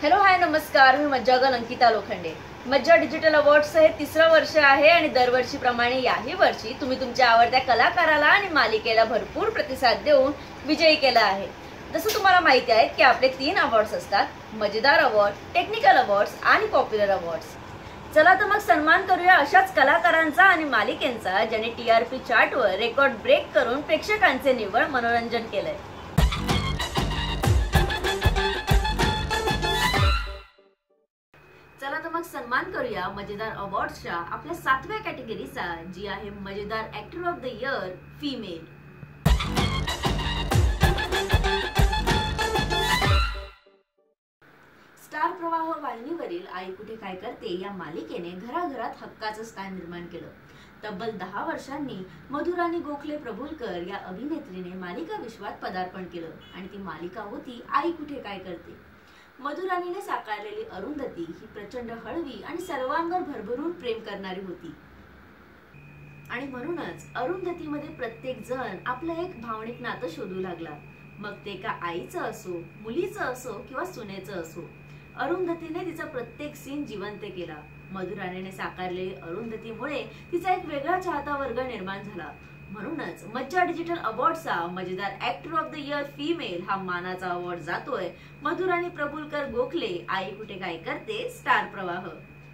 Hello hi नमस्कार, मी मज्जागल अंकिता लोखंडे। मज्जा digital awards हे तिसरं वर्ष आहे आणि दरवर्षीप्रमाणे याही वर्षी तुम्ही तुमच्या आवडत्या कलाकाराला आणि मालिकेला भरपूर प्रतिसाद देऊन विजयी केला आहे। जसं तुम्हाला माहिती आहे की आपले 3 अवॉर्ड्स असतात, मजेदार अवॉर्ड, टेक्निकल अवॉर्ड्स आणि पॉप्युलर अवॉर्ड्स। चला तर मग सन्मान करूया अशाच कलाकारांचा आणि मालिकेंचा ज्यांनी टीआरपी चार्टवर रेकॉर्ड ब्रेक करून प्रेक्षकांचे निव्वळ मनोरंजन केलंय। चला तर मग सन्मान करूया मजेदार अवॉर्ड्सच्या आपल्या 7व्या कॅटेगरीचा, जी आहे मजेदार actor of the year female. Star Pravah वाहिनीवरील आई कुठे काय करते या मालिकेने घराघरात हक्काचं स्थान निर्माण केलं। तब्बल 10 वर्षांनी मधुराणी गोखले प्रभुलकर या अभिनेत्रीने मालिका विश्वात पदार्पण केलं आणि ती मालिका होती आई कुठे काय करते। मधुराणीने साकारलेली अरुंधती ही प्रचंड हळवी आणि सर्वांवर भरभरून प्रेम करणारी होती आणि म्हणूनच अरुंधतीमध्ये प्रत्येक जण आपलं एक भावनिक नातं शोधू लागला, मग ते का आईचं असो, मुलीचं असो किंवा सुनेचं असो। अरुंधतीने तिचा प्रत्येक सीन जिवंत केला। मधुराणीने साकारलेली अरुंधतीमुळे तिचा एक वेगळा चाहता वर्ग निर्माण झाला। म्हणूनच मज्जा डिजिटल अवॉर्डचा मजेदार actor of the year female हा मानाचा अवॉर्ड जातोय मधुराणी प्रभुलकर गोखले आई कुठे काय करते स्टार प्रवाह।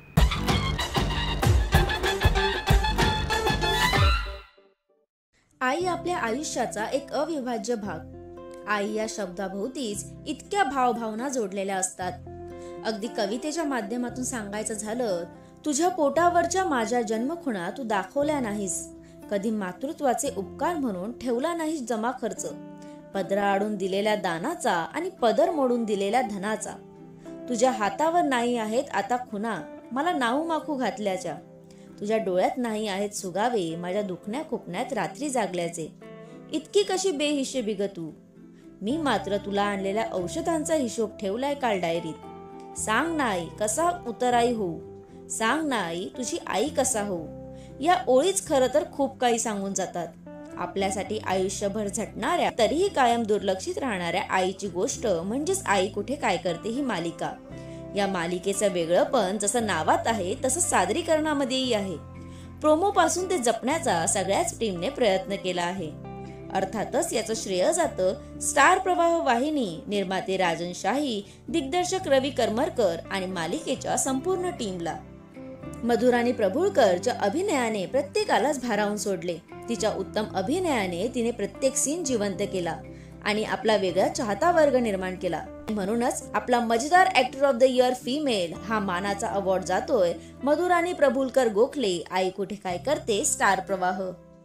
आई आपल्या आयुष्याचा एक अविभाज्य भाग। आई या शब्दाभोवतीच इतक्या भावभावना जोडलेल्या असतात। अगदी कवितेच्या माध्यमातून सांगायचं झालं, तुझ्या पोटावरच्या माझ्या जन्मखुणा तू दाखवल्या नाहीस, कधी मातृत्वाचे उपकार म्हणून ठेवला नाहीस जमा खर्च, पदराआडून दिलेल्या दानाचा आणि पदर मोडून दिलेल्या धनाचा। तुझ्या हातावर नाही आहेत आता खुणा मला नाऊ माखू घातल्याच्या, तुझ्या डोळ्यात नाही आहेत सुगावे माझ्या दुखण्या खुपण्यात रात्री जागल्याचे। इतकी कशी बेहिशेबी ग तू, मी मात्र तुला आणलेल्या औषधांचा हिशोब ठेवलाय काल डायरीत। सांग ना आई कसा उतराई होऊ, सांग ना आई तुझी आई कसा होऊ। या ओळीच खरं तर खूप काही सांगून जातात। आपल्यासाठी आयुष्यभर झटणाऱ्या तरीही कायम दुर्लक्षित राहणाऱ्या आईची गोष्ट म्हणजेच आई कुठे काय करते ही मालिका। या मालिकेचं वेगळंपण जसं नावात आहे तसं सादरीकरणामध्येही आहे। प्रोमो पासून ते जपण्याचा सगळ्याच टीमने प्रयत्न केला आहे। अर्थातच याचं श्रेय जातं स्टार प्रवाह वाहिनी, निर्माते राजन शाही, दिग्दर्शक रवी करमरकर आणि मालिकेच्या संपूर्ण टीमला। मधुराणी प्रभुलकरच्या अभिनयाने प्रत्येकालाच भारावून सोडले। तिच्या उत्तम अभिनयाने तिने प्रत्येक सीन जिवंत केला आणि आपला वेगळा चाहता वर्ग निर्माण केला। म्हणूनच आपला मजेदार actor of the year female हा मानाचा अवॉर्ड जातोय मधुराणी प्रभुलकर गोखले आई कुठे काय करते स्टार प्रवाह।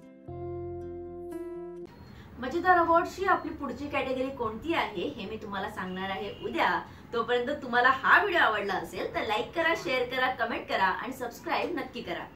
मजेदार अवॉर्ड्सची आपली पुढची कॅटेगरी कोणती आहे हे मी तुम्हाला सांगणार आहे उद्या। तोपर्यंत तुम्हाला हा व्हिडिओ आवडला असेल तर लाईक करा, शेअर करा, कमेंट करा आणि सबस्क्राईब नक्की करा।